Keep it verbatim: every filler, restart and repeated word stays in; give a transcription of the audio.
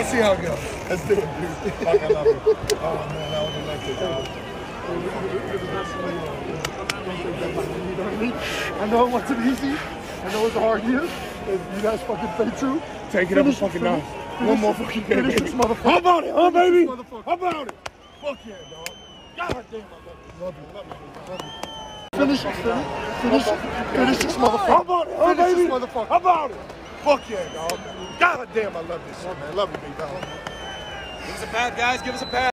see how it goes. Let's do it, dude. Fuck, I love you. Oh, man, that was electric, dog. I know it wasn't easy. I know it's a hard year. And you guys fucking play true. Take it up a fucking notch. One more fucking game, Finish baby. this motherfucker. How about it, huh, baby? How about it? Fuck yeah, dog. God damn, I love you. Love you, love you. Finish it, finish, finish, finish this motherfucker. How about it, huh, Finish baby? this motherfucker. How about it? Fuck yeah, dog. God damn, I love this shit, man. Love you, big dog. Give us a pat, guys. Give us a pat.